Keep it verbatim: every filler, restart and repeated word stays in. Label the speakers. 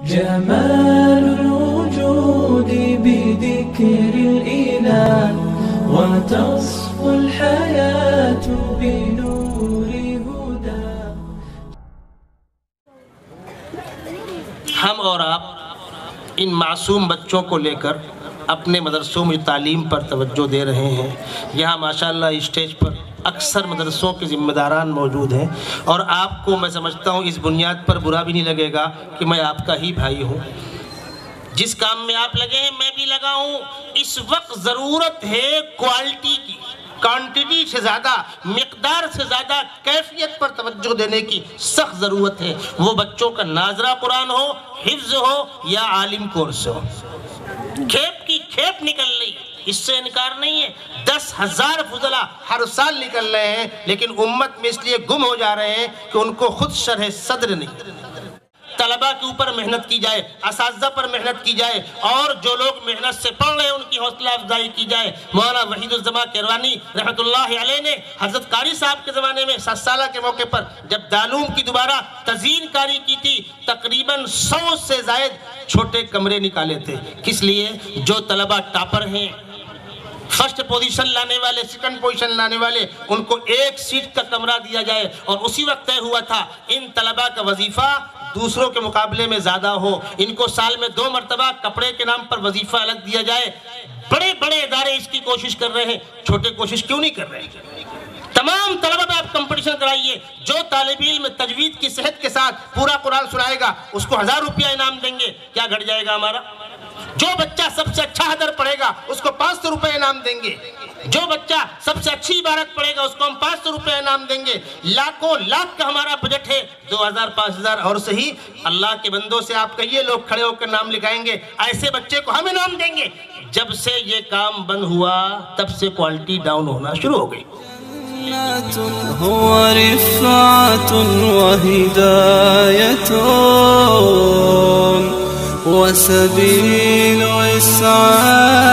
Speaker 1: جمال الوجود بذكر الإله وتصفو الحياة بنور هدى.
Speaker 2: ہم اور آپ ان معصوم بچوں کو لے کر اپنے مدرسوں میں تعلیم پر توجہ دے رہے ہیں. یہاں ماشاءاللہ اسٹیج پر اکثر مدرسوں کے ذمہ داران موجود ہیں اور آپ کو میں سمجھتا ہوں اس بنیاد پر برا بھی نہیں لگے گا کہ میں آپ کا ہی بھائی ہوں. جس کام میں آپ لگے ہیں میں بھی لگا ہوں. اس وقت ضرورت ہے کوالٹی کی، کوانٹٹی سے زیادہ، مقدار سے زیادہ کیفیت پر توجہ دینے کی سخت ضرورت ہے. وہ بچوں کا ناظرہ قرآن ہو، حفظ ہو یا عالم کورس ہو. کھیپ کی کھیپ نکل رہی، اس سے انکار نہیں ہے. دس ہزار فضلہ ہر سال نکل رہے ہیں لیکن امت میں اس لیے گم ہو جا رہے ہیں کہ ان کو خود شرح صدر نہیں. طلبہ کے اوپر محنت کی جائے، اساتذہ پر محنت کی جائے اور جو لوگ محنت سے پڑھ رہے ہیں ان کی حوصلہ افزائی کی جائے. مولانا وحید الزماں کیروانی رحمۃ اللہ علیہ نے حضرت قاری صاحب کے زمانے میں سات سالہ کے موقع پر جب دالوم کی دوبارہ تزئین کاری کی تھی تقریباً سو سے زائد چھوٹے کمرے نکالے تھے. کس لیے؟ جو طلبہ ٹاپر ہیں، فرسٹ پوزیشن لانے والے، سیکنڈ پوزیشن لانے والے، ان کو ایک سیٹ کا کمرہ دیا جائے. اور اسی وقت طے ہوا تھا ان طلبہ کا وظیفہ دوسروں کے مقابلے میں زیادہ ہو. ان کو سال میں دو مرتبہ کپڑے کے نام پر وظیفہ الگ دیا جائے. بڑے بڑے ادارے اس کی کوشش کر رہے ہیں، چھوٹے کوشش کیوں نہیں کر رہے؟ تمام طلبہ میں آپ کمپٹیشن کرائیے. جو طالب علم تجوید کی صحت کے ساتھ پورا قرآن سنائے گا اس کو ہزار روپیہ انعام دیں گے. کیا گھٹ جائے گا ہمارا؟ جو بچہ سب سے اچھا حدر پڑھے گا اس کو پانچ سو روپے انعام دیں گے. جو بچہ سب سے اچھی عبارت پڑھے گا اس کو ہم پانچ سو روپے انعام دیں گے. لاکھوں لاکھ کا ہمارا بجٹ ہے، دو ہزار پانچ ہزار اور صحیح. اللہ کے بندوں سے آپ کہیے لوگ کھڑے ہو کر نام لکھائیں گے، ایسے بچے کو ہم انعام دیں گے. جب سے یہ کام بند ہوا تب سے کوالٹی ڈاؤن ہونا شروع ہو گئی.
Speaker 1: هو رفعة وهداية وسبيل إسعاد